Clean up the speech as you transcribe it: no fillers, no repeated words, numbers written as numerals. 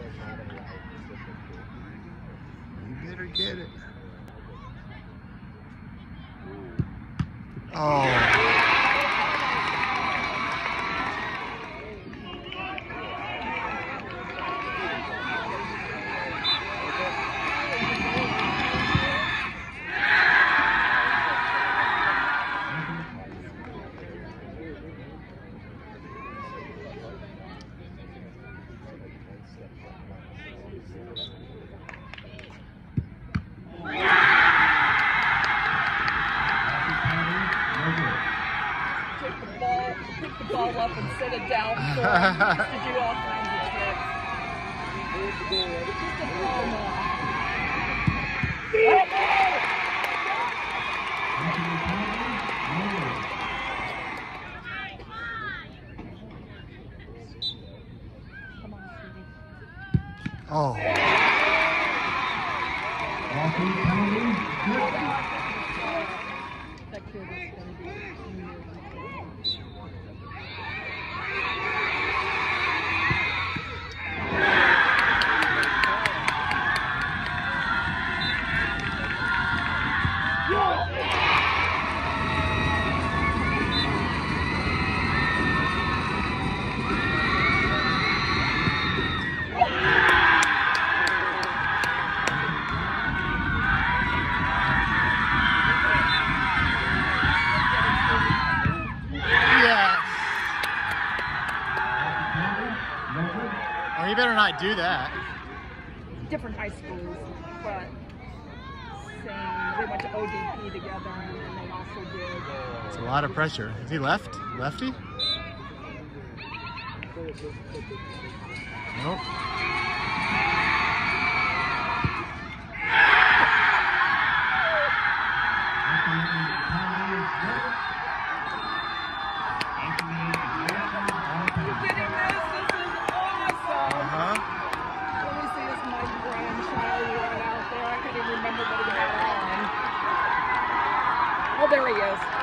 You better get it. Oh. Pick the ball up and set it down for him. He used to do all kinds of tricks. Just a ball now. Come on, Stevie. Oh. That kid is going to be Oh, you better not do that. different high schools, but same. They went to ODP together, and then they also did. It's a lot of pressure. Is he lefty? Nope. Oh, there he is.